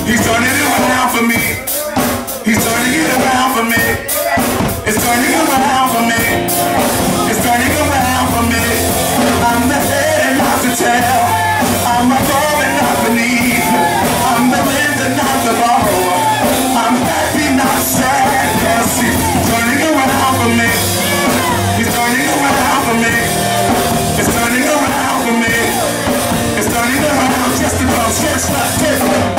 He's turning it around for me. He's turning it around for me. It's turning around for me. It's turning around for me. I'm the head and not the tail. I'm above and not beneath. I'm the lend and not the borrower. I'm happy, not sad. Yes, he's turning around for me. He's turning around for me. It's turning around for me. It's turning around just about church left it.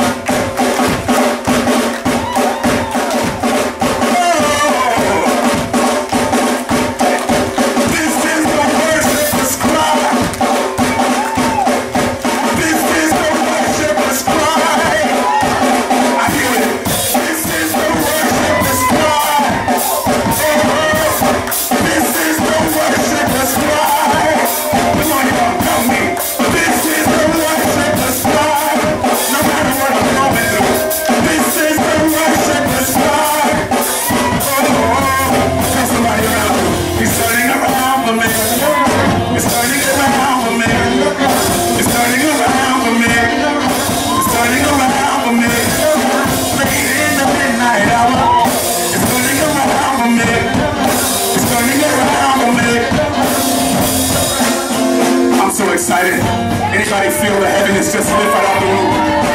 Excited. Anybody feel the heaviness just lift right out the room?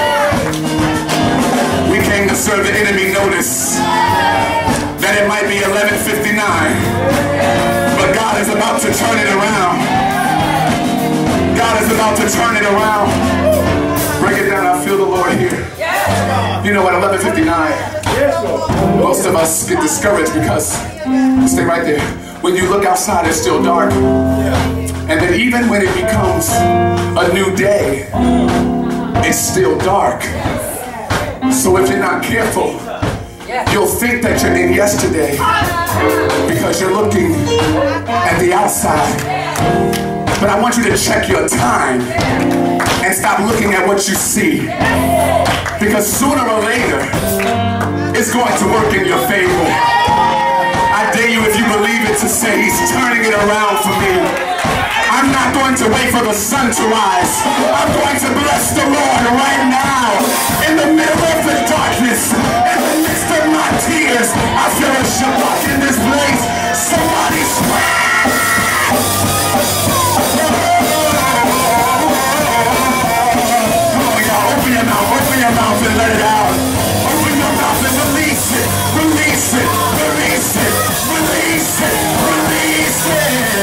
We came to serve the enemy notice that it might be 11:59, but God is about to turn it around. God is about to turn it around. Break it down. I feel the Lord here. You know, at 11:59, most of us get discouraged because, stay right there, when you look outside, it's still dark. And then even when it becomes a new day, it's still dark. So if you're not careful, you'll think that you're in yesterday because you're looking at the outside. But I want you to check your time and stop looking at what you see. Because sooner or later, it's going to work in your favor. I dare you, if you believe it, to say he's turning it around for me. I'm not going to wait for the sun to rise. I'm going to bless the Lord right now. In the middle of the darkness, in the midst of my tears, I feel a Shabbat in this place. Somebody scream! Come on, y'all, open your mouth and let it out. Open your mouth and release it, release it, release it, release it, release it.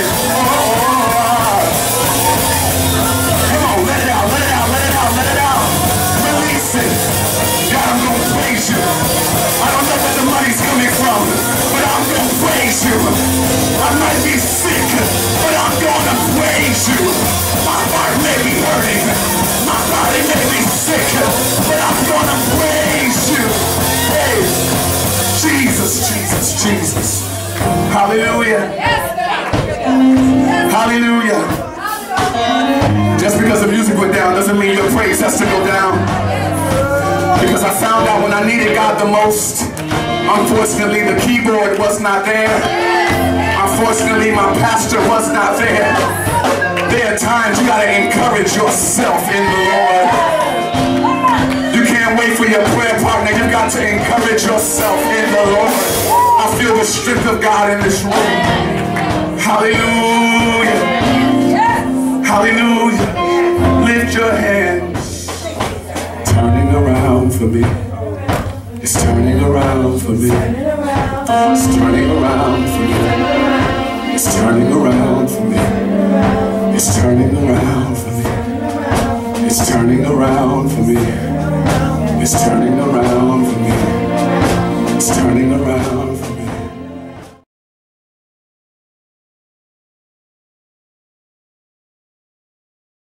I might be sick, but I'm gonna praise you. My heart may be hurting, my body may be sick, but I'm gonna praise you. Hey, Jesus, Jesus, Jesus. Hallelujah. Hallelujah. Just because the music went down doesn't mean your praise has to go down. Because I found out when I needed God the most, unfortunately, the keyboard was not there. Unfortunately, my pastor was not there. There are times you gotta encourage yourself in the Lord. You can't wait for your prayer partner. You got to encourage yourself in the Lord. I feel the strength of God in this room. Hallelujah. Hallelujah. Lift your hands. Turning around for me. It's turning around for me. It's turning around for me. It's turning around for me. It's turning around for me. It's turning around for me. It's turning around.